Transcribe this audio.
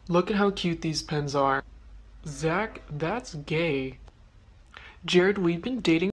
Look at how cute these pens are. Zach, that's gay. Jared, we've been dating